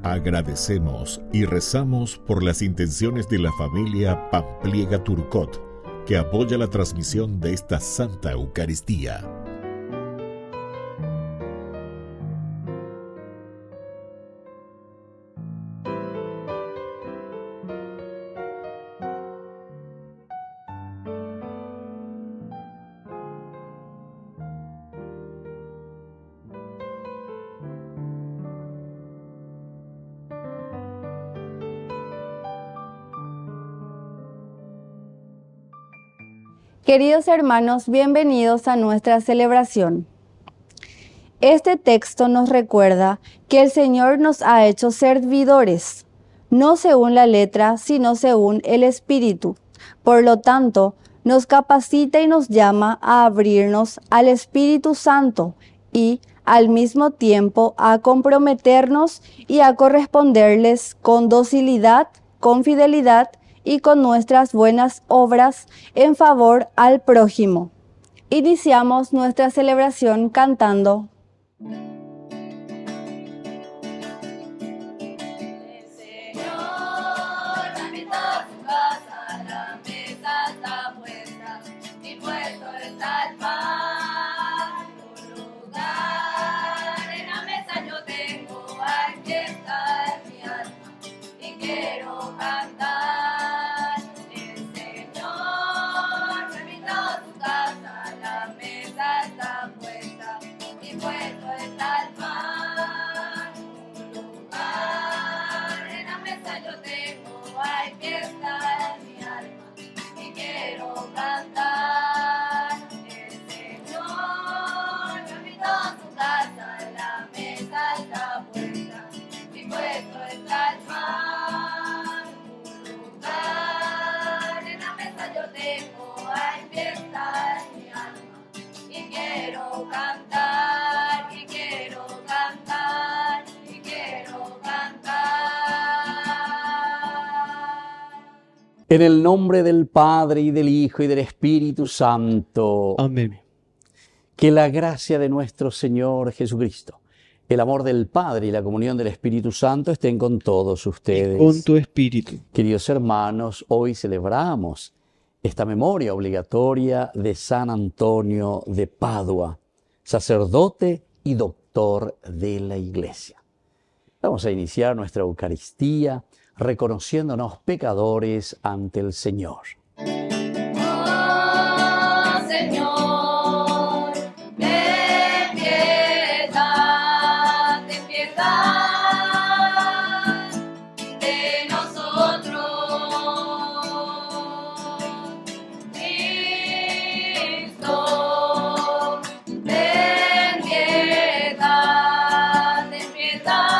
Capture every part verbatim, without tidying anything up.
Agradecemos y rezamos por las intenciones de la familia Pampliega Turcot, que apoya la transmisión de esta Santa Eucaristía. Queridos hermanos, bienvenidos a nuestra celebración. Este texto nos recuerda que el Señor nos ha hecho servidores, no según la letra, sino según el Espíritu. Por lo tanto, nos capacita y nos llama a abrirnos al Espíritu Santo y, al mismo tiempo, a comprometernos y a corresponderles con docilidad, con fidelidad y con nuestras buenas obras en favor al prójimo. Iniciamos nuestra celebración cantando. En el nombre del Padre, y del Hijo, y del Espíritu Santo. Amén. Que la gracia de nuestro Señor Jesucristo, el amor del Padre y la comunión del Espíritu Santo estén con todos ustedes. Y con tu espíritu. Queridos hermanos, hoy celebramos esta memoria obligatoria de San Antonio de Padua, sacerdote y doctor de la Iglesia. Vamos a iniciar nuestra Eucaristía reconociéndonos pecadores ante el Señor. Oh, Señor, ten piedad, ten piedad de nosotros. Cristo, ten piedad, ten piedad.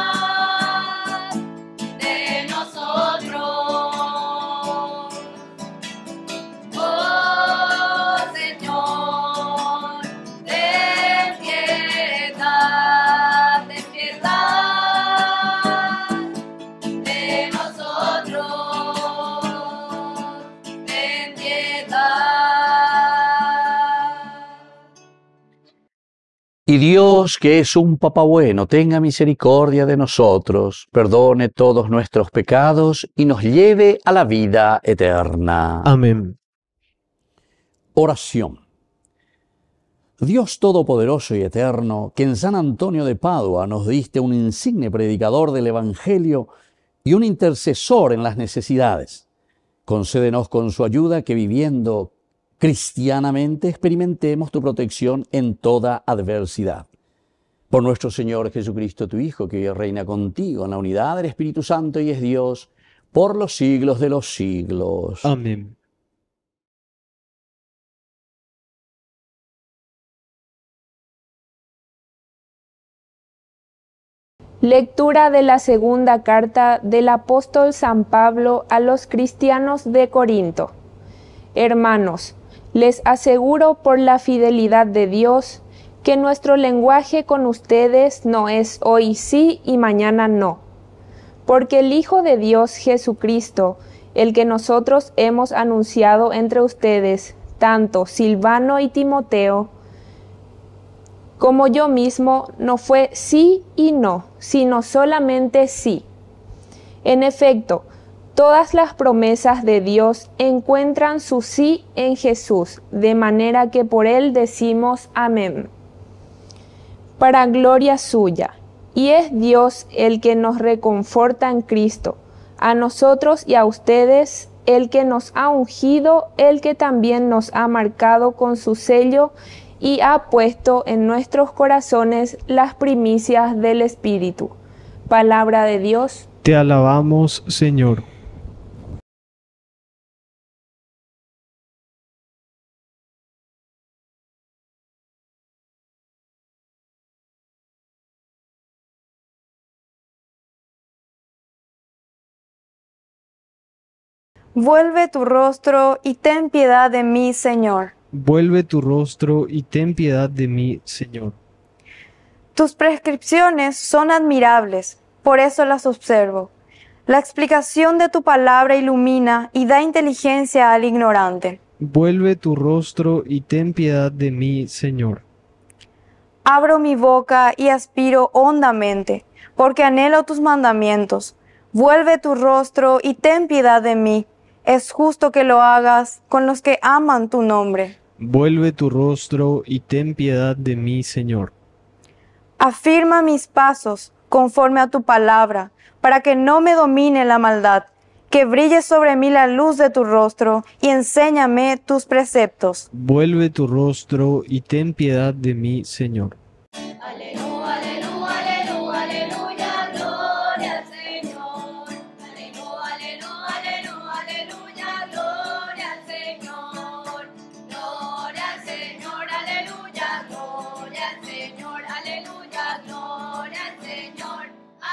Y Dios, que es un Papá bueno, tenga misericordia de nosotros, perdone todos nuestros pecados y nos lleve a la vida eterna. Amén. Oración. Dios Todopoderoso y Eterno, que en San Antonio de Padua nos diste un insigne predicador del Evangelio y un intercesor en las necesidades, concédenos con su ayuda que viviendo cristianamente experimentemos tu protección en toda adversidad. Por nuestro Señor Jesucristo, tu Hijo, que hoy reina contigo en la unidad del Espíritu Santo y es Dios, por los siglos de los siglos. Amén. Lectura de la segunda carta del apóstol San Pablo a los cristianos de Corinto. Hermanos, les aseguro por la fidelidad de Dios que nuestro lenguaje con ustedes no es hoy sí y mañana no. Porque el Hijo de Dios Jesucristo, el que nosotros hemos anunciado entre ustedes, tanto Silvano y Timoteo, Como yo mismo, no fue sí y no, sino solamente sí. En efecto, todas las promesas de Dios encuentran su sí en Jesús, de manera que por Él decimos amén. Para gloria suya, y es Dios el que nos reconforta en Cristo, a nosotros y a ustedes, el que nos ha ungido, el que también nos ha marcado con su sello y ha puesto en nuestros corazones las primicias del Espíritu. Palabra de Dios. Te alabamos, Señor. Vuelve tu rostro y ten piedad de mí, Señor. Vuelve tu rostro y ten piedad de mí, Señor. Tus prescripciones son admirables, por eso las observo. La explicación de tu palabra ilumina y da inteligencia al ignorante. Vuelve tu rostro y ten piedad de mí, Señor. Abro mi boca y aspiro hondamente, porque anhelo tus mandamientos. Vuelve tu rostro y ten piedad de mí. Es justo que lo hagas con los que aman tu nombre. Vuelve tu rostro y ten piedad de mí, Señor. Afirma mis pasos conforme a tu palabra, para que no me domine la maldad. Que brille sobre mí la luz de tu rostro y enséñame tus preceptos. Vuelve tu rostro y ten piedad de mí, Señor. Aleluya, aleluya, aleluya, aleluya, gloria al Señor. Aleluya, aleluya, aleluya, aleluya, gloria al Señor. Gloria al Señor, aleluya, gloria al Señor, aleluya, gloria al Señor,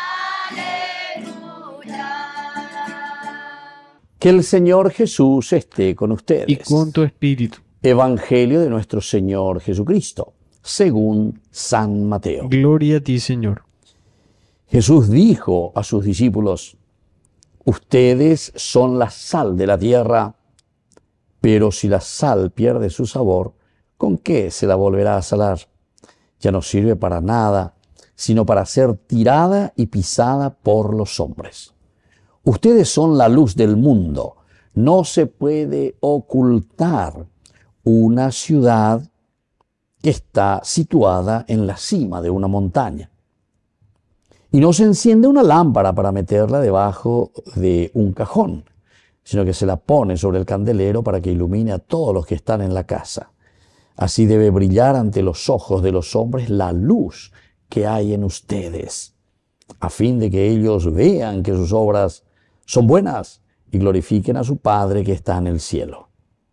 aleluya. Que el Señor Jesús esté con ustedes. Y con tu espíritu. Evangelio de nuestro Señor Jesucristo, según San Mateo. Gloria a ti, Señor. Jesús dijo a sus discípulos: ustedes son la sal de la tierra, pero si la sal pierde su sabor, ¿con qué se la volverá a salar? Ya no sirve para nada, sino para ser tirada y pisada por los hombres. Ustedes son la luz del mundo. No se puede ocultar una ciudad que está situada en la cima de una montaña. Y no se enciende una lámpara para meterla debajo de un cajón, sino que se la pone sobre el candelero para que ilumine a todos los que están en la casa. Así debe brillar ante los ojos de los hombres la luz que hay en ustedes, a fin de que ellos vean que sus obras son buenas y glorifiquen a su Padre que está en el cielo.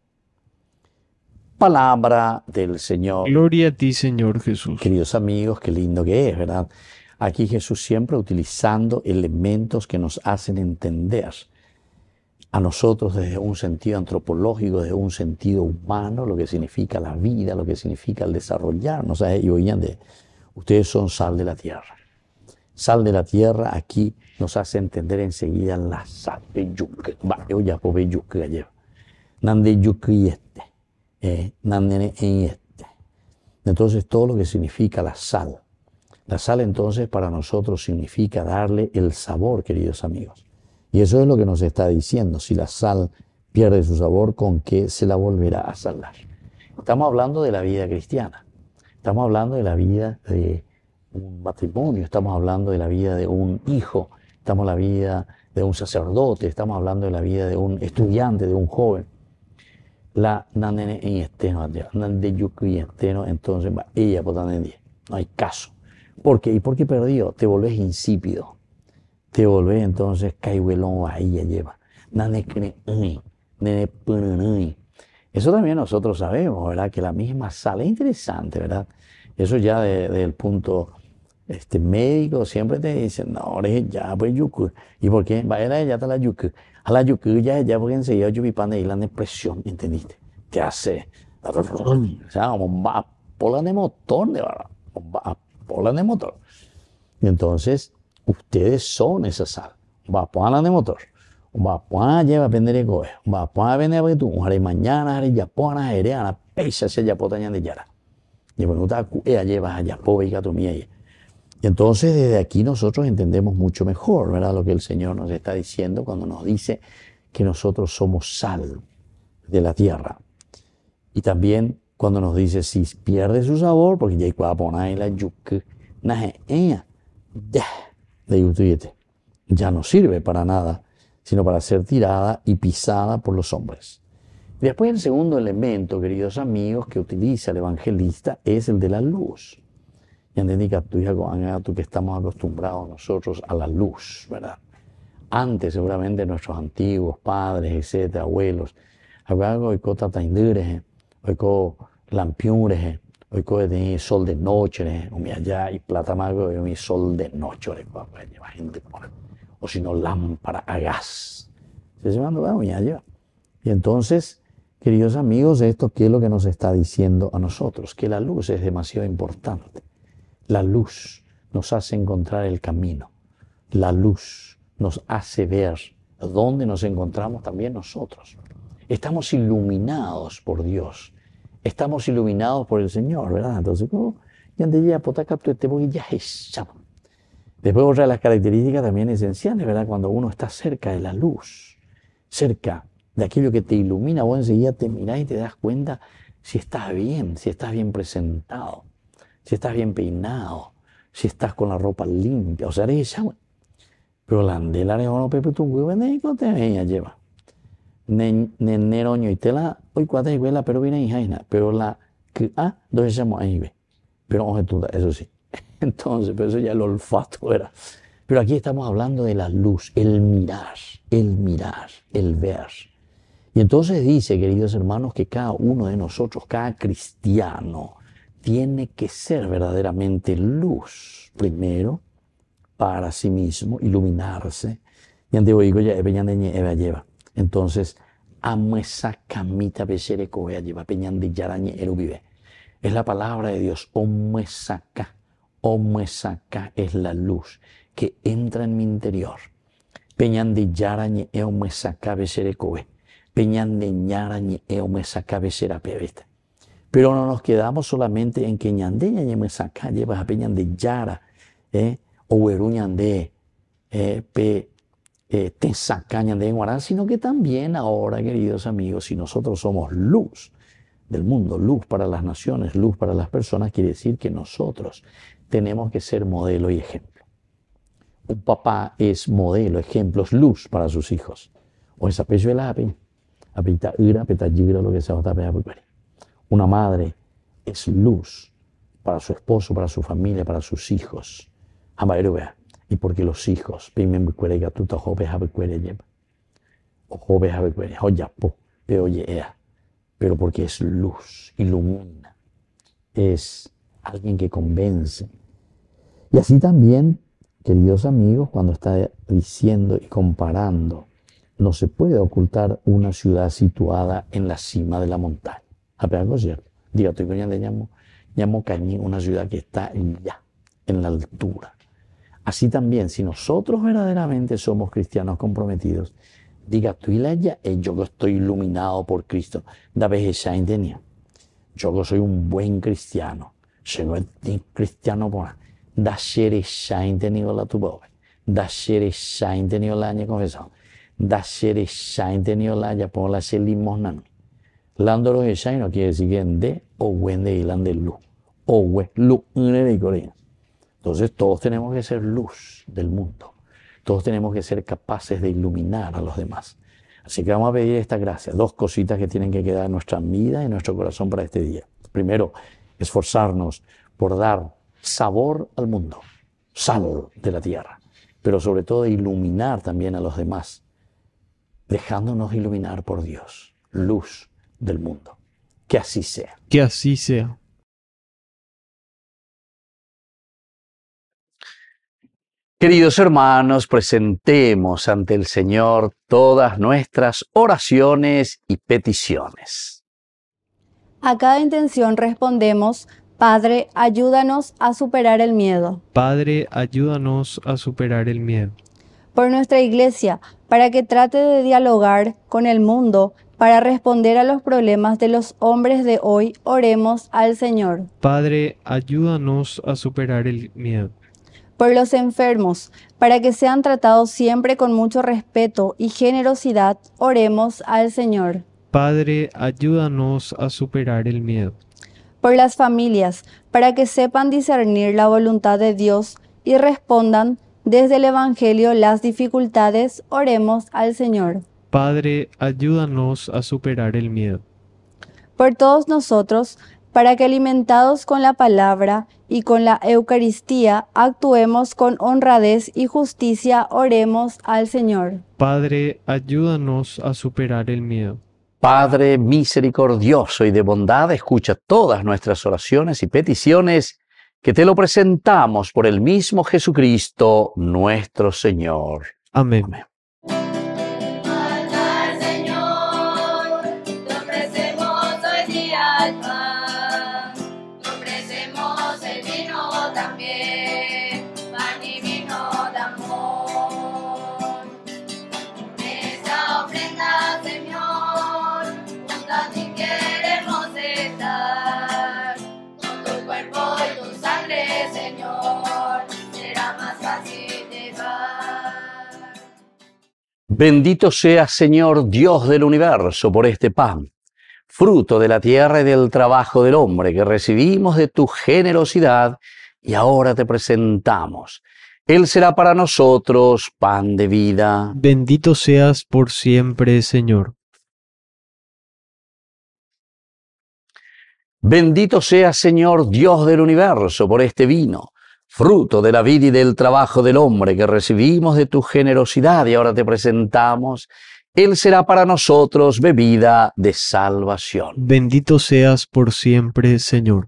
Palabra del Señor. Gloria a ti, Señor Jesús. Queridos amigos, qué lindo que es, ¿verdad? Aquí Jesús siempre utilizando elementos que nos hacen entender a nosotros desde un sentido antropológico, desde un sentido humano, lo que significa la vida, lo que significa el desarrollarnos. Y oían de, ustedes son sal de la tierra. Sal de la tierra aquí nos hace entender enseguida la sal de yuca. Va, yo ya puedo ver yuca lleva. Nande yuca y este. Eh, nandene en este. Entonces todo lo que significa la sal. La sal entonces para nosotros significa darle el sabor, queridos amigos. Y eso es lo que nos está diciendo. Si la sal pierde su sabor, ¿con qué se la volverá a salar? Estamos hablando de la vida cristiana. Estamos hablando de la vida de un matrimonio. Estamos hablando de la vida de un hijo. Estamos hablando de la vida de un sacerdote. Estamos hablando de la vida de un estudiante, de un joven. La nandene en esteno, nande yuku y esteno, entonces va, ella por tanto no hay caso. ¿Por qué? ¿Y por qué perdió? Te volvés insípido. Te volvés entonces caihuelón, ahí ya lleva. Eso también nosotros sabemos, ¿verdad? Que la misma sal es interesante, ¿verdad? Eso ya desde el punto este, médico siempre te dicen, no, ya pues yuku. ¿Y por qué? Va, era ya está la yuku. A la yuku ya ya porque enseguida yo vi pan de la depresión, ¿entendiste? Te hace, o sea, como va pola de motor, de verdad. Va pola de motor. Y entonces, ustedes son esa sal. Va pola de motor. Va pola lleva a vender el goe. Va pola vender a tú. Un jare mañana, jare yapona, jare ana, peisa se yapota ñan de yara. Y bueno, ella lleva allá, pobre y gato mía. Y entonces desde aquí nosotros entendemos mucho mejor, ¿verdad? Lo que el Señor nos está diciendo cuando nos dice que nosotros somos sal de la tierra. Y también cuando nos dice si pierde su sabor, porque ya hay que poner la yuca, ya no sirve para nada, sino para ser tirada y pisada por los hombres. Y después el segundo elemento, queridos amigos, que utiliza el evangelista es el de la luz. Y entendí que tú que estamos acostumbrados nosotros a la luz, ¿verdad? Antes seguramente nuestros antiguos padres, etcétera, abuelos, hablaban hoy con tataindures, hoy con lampiures, hoy con de sol de noche, o mi allá y plata mago y mi sol de noche, o si no lámpara a gas. Se llama mi allá. Y entonces, queridos amigos, esto qué es lo que nos está diciendo a nosotros, que la luz es demasiado importante. La luz nos hace encontrar el camino. La luz nos hace ver dónde nos encontramos también nosotros. Estamos iluminados por Dios. Estamos iluminados por el Señor, ¿verdad? Entonces, ¿cómo? Ya ya Después, otra de las características también esenciales, ¿verdad? Cuando uno está cerca de la luz, cerca de aquello que te ilumina, vos enseguida te mirás y te das cuenta si estás bien, si estás bien presentado, si estás bien peinado, si estás con la ropa limpia. O sea, eres esa. Pero la andela de uno pepe tu huevo en el cote ella lleva. Neneroño y tela, hoy cuatro y huela, pero viene y jaina. Pero la que ah, dos echamos ahí ve. Pero oje tú, eso sí. Entonces, pero eso ya el olfato era. Pero aquí estamos hablando de la luz, el mirar, el mirar, el ver. Y entonces dice, queridos hermanos, que cada uno de nosotros, cada cristiano, tiene que ser verdaderamente luz. Primero, para sí mismo, iluminarse. Y ante digo ya eva lleva. Entonces, amo esa camita besere coea lleva peñande yarañe eru vive. Es la palabra de Dios, omuesaca. Omuesaca es la luz que entra en mi interior. Peñande yarañe eomuesaca besere coe. Peñande ñarañe eomuesaca besera pebeta. Pero no nos quedamos solamente en que ñandeña ñemuesaca lleva a peñande yara, eh, o hueruñande, eh, pe. Eh, te sacañan de Guarán, sino que también ahora, queridos amigos, si nosotros somos luz del mundo, luz para las naciones, luz para las personas, quiere decir que nosotros tenemos que ser modelo y ejemplo. Un papá es modelo, ejemplo, es luz para sus hijos. O esa pecho de la api, apita ira, peta yigra, lo que sea, una madre es luz para su esposo, para su familia, para sus hijos. Amairubea. Y porque los hijos, pero porque es luz, ilumina, es alguien que convence. Y así también, queridos amigos, cuando está diciendo y comparando, no se puede ocultar una ciudad situada en la cima de la montaña. ¿Apenas es cierto? Diga, estoy con llamo, llamo Cañí, una ciudad que está ya, en la altura. Así también, si nosotros verdaderamente somos cristianos comprometidos, diga tú y la ya, yo que estoy iluminado por Cristo, da vez ya tenía. Yo que soy un buen cristiano, soy un cristiano por da shere ya tenido la tu pobre, da shere ya tenido la año confesado, da shere ya tenido la ya por la se limosna. Lándolo de ya no quiere decir que en de o buen de ilan de luz, o we luz en el coreano. Entonces todos tenemos que ser luz del mundo. Todos tenemos que ser capaces de iluminar a los demás. Así que vamos a pedir esta gracia. Dos cositas que tienen que quedar en nuestra vida y en nuestro corazón para este día. Primero, esforzarnos por dar sabor al mundo, sal de la tierra. Pero sobre todo iluminar también a los demás, dejándonos iluminar por Dios, luz del mundo. Que así sea. Que así sea. Queridos hermanos, presentemos ante el Señor todas nuestras oraciones y peticiones. A cada intención respondemos, Padre, ayúdanos a superar el miedo. Padre, ayúdanos a superar el miedo. Por nuestra Iglesia, para que trate de dialogar con el mundo Para responder a los problemas de los hombres de hoy, oremos al Señor. Padre, ayúdanos a superar el miedo. Por los enfermos, para que sean tratados siempre con mucho respeto y generosidad, oremos al Señor. Padre, ayúdanos a superar el miedo. Por las familias, para que sepan discernir la voluntad de Dios y respondan desde el Evangelio las dificultades, oremos al Señor. Padre, ayúdanos a superar el miedo. Por todos nosotros, para que alimentados con la palabra y con la Eucaristía, actuemos con honradez y justicia, oremos al Señor. Padre, ayúdanos a superar el miedo. Padre misericordioso y de bondad, escucha todas nuestras oraciones y peticiones, que te lo presentamos por el mismo Jesucristo, nuestro Señor. Amén. Amén. Al Señor, te ofrecemos hoy día el pan, te ofrecemos el vino también, pan y vino de amor. Esta ofrenda, Señor, junto a ti queremos estar, con tu cuerpo y tu sangre, Señor, será más fácil llevar. Bendito seas, Señor, Dios del universo, por este pan, fruto de la tierra y del trabajo del hombre, que recibimos de tu generosidad y ahora te presentamos. Él será para nosotros pan de vida. Bendito seas por siempre, Señor. Bendito seas, Señor, Dios del universo, por este vino, fruto de la vida y del trabajo del hombre, que recibimos de tu generosidad y ahora te presentamos. Él será para nosotros bebida de salvación. Bendito seas por siempre, Señor.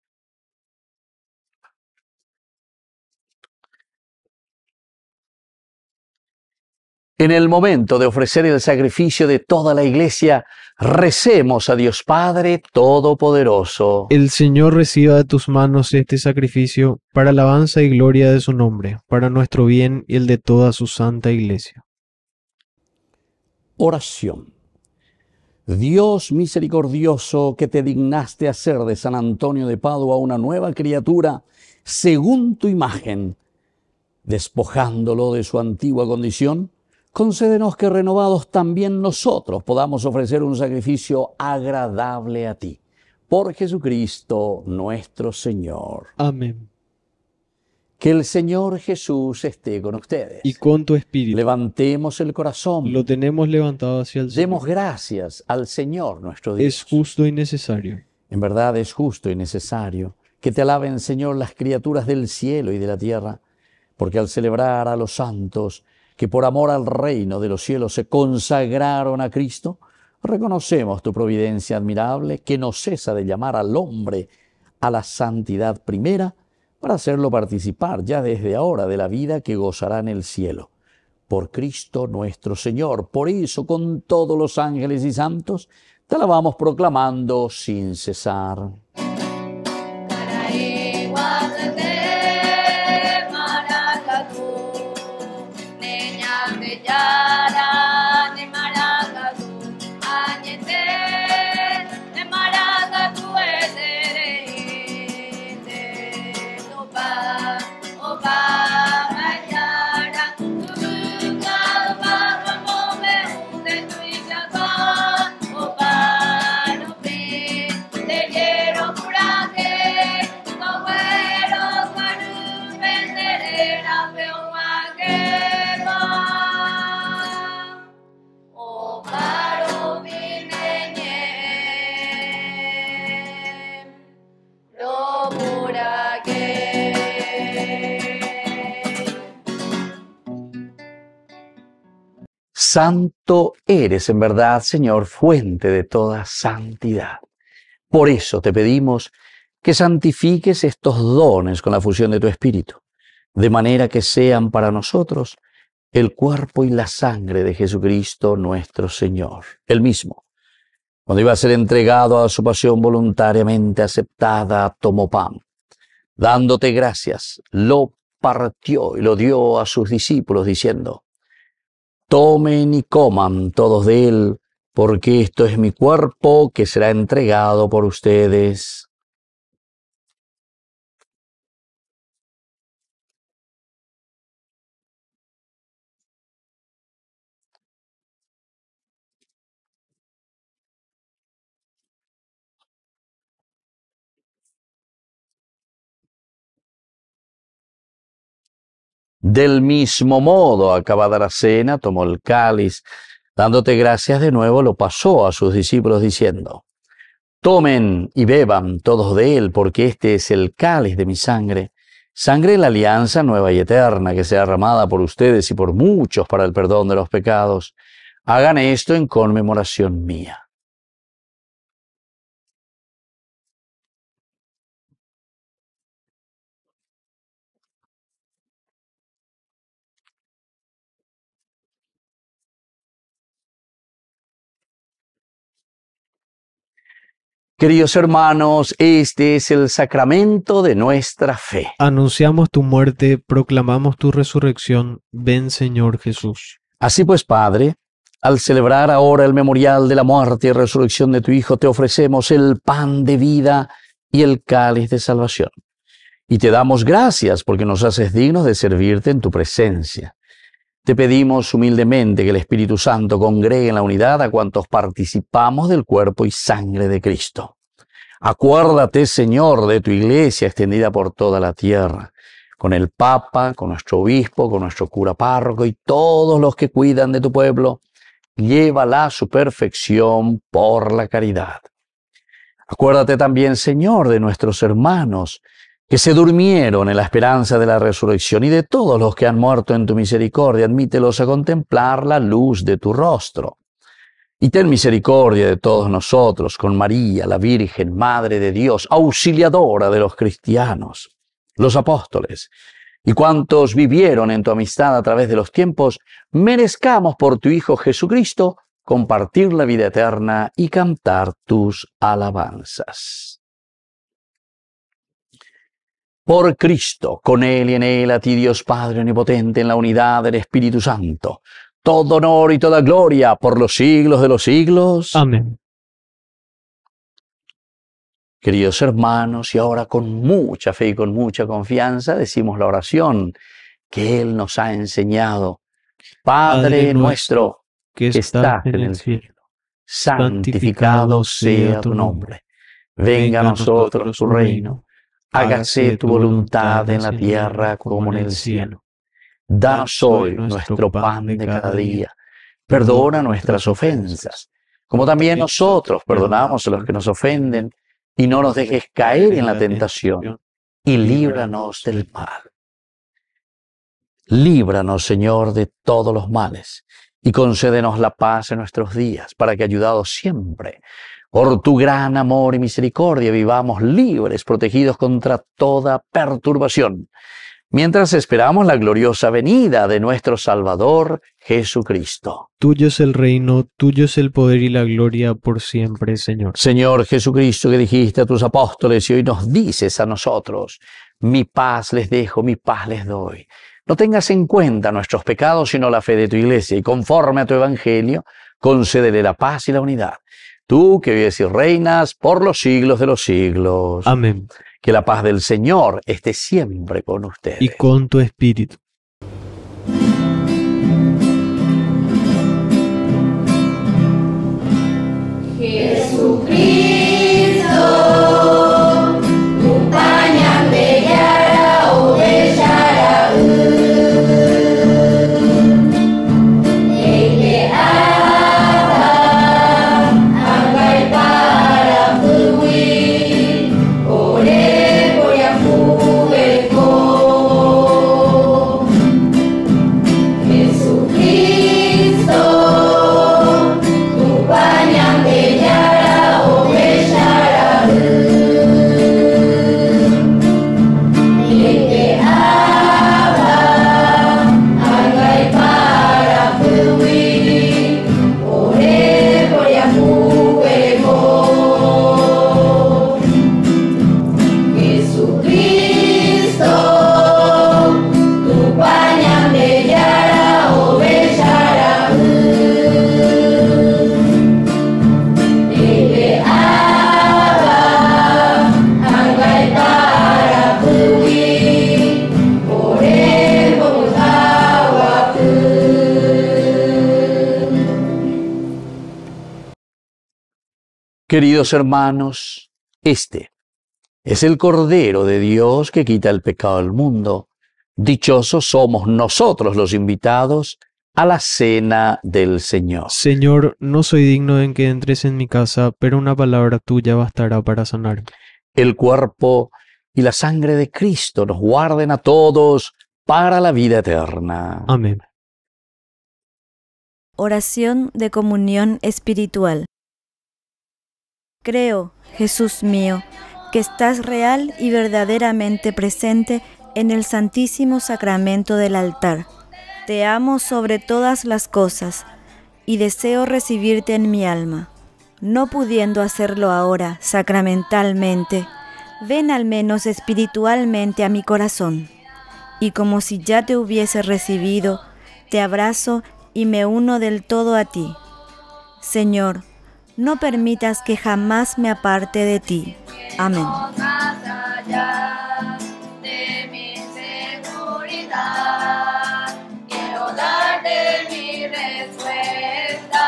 En el momento de ofrecer el sacrificio de toda la Iglesia, recemos a Dios Padre Todopoderoso. El Señor reciba de tus manos este sacrificio para alabanza y gloria de su nombre, para nuestro bien y el de toda su santa Iglesia. Oración. Dios misericordioso, que te dignaste hacer de San Antonio de Padua una nueva criatura según tu imagen, despojándolo de su antigua condición, concédenos que renovados también nosotros podamos ofrecer un sacrificio agradable a ti. Por Jesucristo nuestro Señor. Amén. Que el Señor Jesús esté con ustedes. Y con tu espíritu. Levantemos el corazón. Lo tenemos levantado hacia el Demos Señor. gracias al Señor nuestro Dios. Es justo y necesario. En verdad es justo y necesario que te alaben, Señor, las criaturas del cielo y de la tierra, porque al celebrar a los santos que por amor al reino de los cielos se consagraron a Cristo, reconocemos tu providencia admirable, que no cesa de llamar al hombre a la santidad primera, para hacerlo participar ya desde ahora de la vida que gozará en el cielo. Por Cristo nuestro Señor. Por eso, con todos los ángeles y santos, te alabamos proclamando sin cesar. Santo eres en verdad, Señor, fuente de toda santidad. Por eso te pedimos que santifiques estos dones con la fusión de tu Espíritu, de manera que sean para nosotros el cuerpo y la sangre de Jesucristo nuestro Señor. Él mismo, cuando iba a ser entregado a su pasión voluntariamente aceptada, tomó pan. Dándote gracias, lo partió y lo dio a sus discípulos, diciendo: tomen y coman todos de él, porque esto es mi cuerpo que será entregado por ustedes. Del mismo modo, acabada la cena, tomó el cáliz, dándote gracias de nuevo, lo pasó a sus discípulos diciendo: Tomen y beban todos de él, porque este es el cáliz de mi sangre, sangre de la alianza nueva y eterna, que sea derramada por ustedes y por muchos para el perdón de los pecados. Hagan esto en conmemoración mía. Queridos hermanos, este es el sacramento de nuestra fe. Anunciamos tu muerte, proclamamos tu resurrección. Ven, Señor Jesús. Así pues, Padre, al celebrar ahora el memorial de la muerte y resurrección de tu Hijo, te ofrecemos el pan de vida y el cáliz de salvación. Y te damos gracias porque nos haces dignos de servirte en tu presencia. Te pedimos humildemente que el Espíritu Santo congregue en la unidad a cuantos participamos del cuerpo y sangre de Cristo. Acuérdate, Señor, de tu iglesia extendida por toda la tierra, con el Papa, con nuestro obispo, con nuestro cura párroco y todos los que cuidan de tu pueblo. Llévala a su perfección por la caridad. Acuérdate también, Señor, de nuestros hermanos que se durmieron en la esperanza de la resurrección, y de todos los que han muerto en tu misericordia. Admítelos a contemplar la luz de tu rostro. Y ten misericordia de todos nosotros, con María, la Virgen, Madre de Dios, auxiliadora de los cristianos, los apóstoles, y cuantos vivieron en tu amistad a través de los tiempos, merezcamos por tu Hijo Jesucristo compartir la vida eterna y cantar tus alabanzas. Por Cristo, con Él y en Él, a ti Dios Padre Omnipotente, en la unidad del Espíritu Santo, todo honor y toda gloria por los siglos de los siglos. Amén. Queridos hermanos, y ahora con mucha fe y con mucha confianza decimos la oración que Él nos ha enseñado. Padre, Padre nuestro, que estás en el cielo, santificado sea tu nombre. Venga a nosotros tu reino. Hágase tu voluntad en la tierra como en el cielo. Danos hoy nuestro pan de cada día. Perdona nuestras ofensas, como también nosotros perdonamos a los que nos ofenden. Y no nos dejes caer en la tentación, y líbranos del mal. Líbranos, Señor, de todos los males, y concédenos la paz en nuestros días, para que, ayudados siempre por tu gran amor y misericordia, vivamos libres, protegidos contra toda perturbación, mientras esperamos la gloriosa venida de nuestro Salvador Jesucristo. Tuyo es el reino, tuyo es el poder y la gloria por siempre, Señor. Señor Jesucristo, que dijiste a tus apóstoles y hoy nos dices a nosotros: mi paz les dejo, mi paz les doy. No tengas en cuenta nuestros pecados, sino la fe de tu iglesia, y conforme a tu evangelio, concédele la paz y la unidad. Tú que vives y reinas por los siglos de los siglos. Amén. Que la paz del Señor esté siempre con ustedes. Y con tu espíritu. Jesucristo, tu pañal de yara o de yara ele ata angkai para fui ore voy a fubeko Queridos hermanos, este es el Cordero de Dios que quita el pecado del mundo. Dichosos somos nosotros los invitados a la cena del Señor. Señor, no soy digno en que entres en mi casa, pero una palabra tuya bastará para sanarme. El cuerpo y la sangre de Cristo nos guarden a todos para la vida eterna. Amén. Oración de comunión espiritual. Creo, Jesús mío, que estás real y verdaderamente presente en el Santísimo Sacramento del altar. Te amo sobre todas las cosas y deseo recibirte en mi alma. No pudiendo hacerlo ahora sacramentalmente, ven al menos espiritualmente a mi corazón, y como si ya te hubiese recibido, te abrazo y me uno del todo a ti. Señor, no permitas que jamás me aparte de ti. Amén. Quiero darte mi respuesta.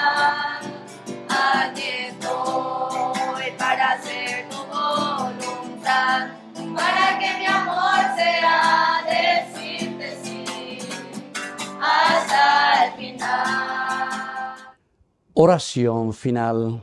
Aquí estoy para hacer tu voluntad, para que mi amor sea decirte sí hasta el final. Oración final.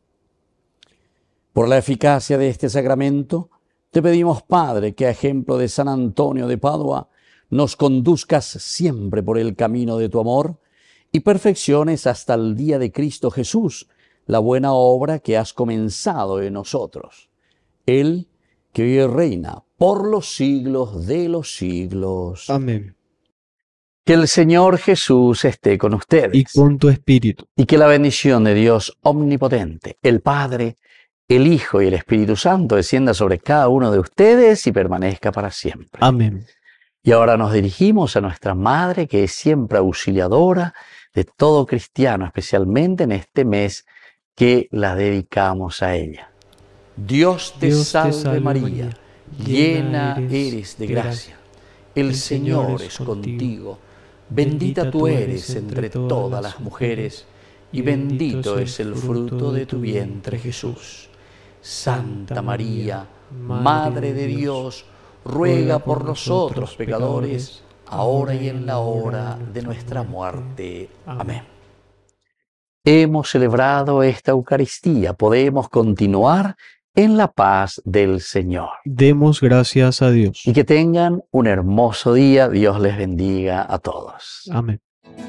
Por la eficacia de este sacramento, te pedimos, Padre, que a ejemplo de San Antonio de Padua, nos conduzcas siempre por el camino de tu amor y perfecciones hasta el día de Cristo Jesús la buena obra que has comenzado en nosotros. Él que hoy reina por los siglos de los siglos. Amén. Que el Señor Jesús esté con ustedes. Y con tu espíritu. Y que la bendición de Dios omnipotente, el Padre, el Hijo y el Espíritu Santo descienda sobre cada uno de ustedes y permanezca para siempre. Amén. Y ahora nos dirigimos a nuestra Madre, que es siempre auxiliadora de todo cristiano, especialmente en este mes que la dedicamos a ella. Dios te Dios te salve, salve, María, María, llena llena eres eres de de gracia. El Señor es contigo. Bendita tú eres entre todas las mujeres, y bendito es el fruto de tu vientre, Jesús. Santa María, Madre de Dios, ruega por nosotros pecadores, ahora y en la hora de nuestra muerte. Amén. Hemos celebrado esta Eucaristía, podemos continuar en la paz del Señor. Demos gracias a Dios. Y que tengan un hermoso día. Dios les bendiga a todos. Amén.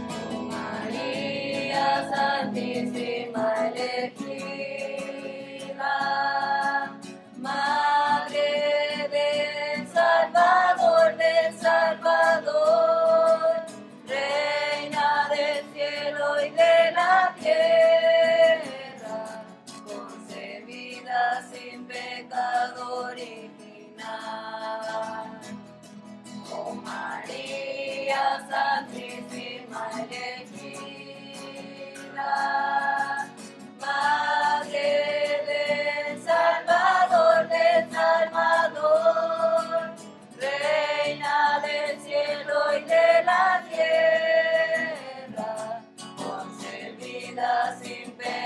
María Santísima elegida, Madre del Salvador, del Salvador, Reina del cielo y de la tierra, concebida sin pecado original. Oh María Santísima elegida, Madre del Salvador, del Salvador, Reina del cielo y de la tierra, concebida sin pecado.